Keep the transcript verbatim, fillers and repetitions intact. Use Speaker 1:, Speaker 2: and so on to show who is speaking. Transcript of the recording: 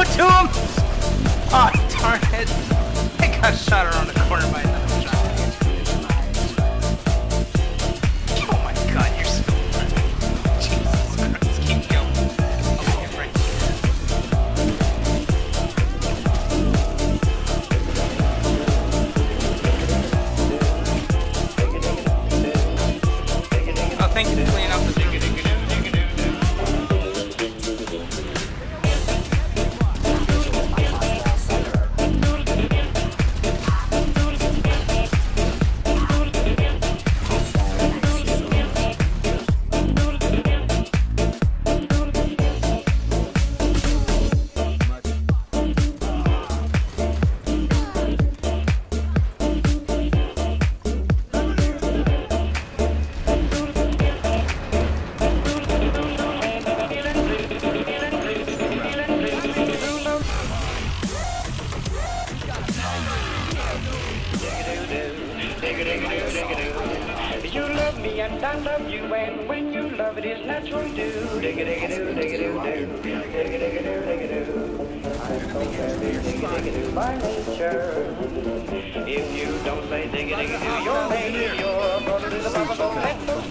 Speaker 1: it to him! Oh, darn it. I got shot around the corner by another shot. Oh my god, you're so funny. Jesus Christ, keep going. Okay, right Oh, thank you for cleaning up the diggity.
Speaker 2: You love me and I love you, and when you love it, it's natural to do. Digga digga do, digga do do, digga digga do, digga do. I'm so very digga digga do by nature. If you don't say digga digga do, you're lame, you're a brother to the Bible, don't let no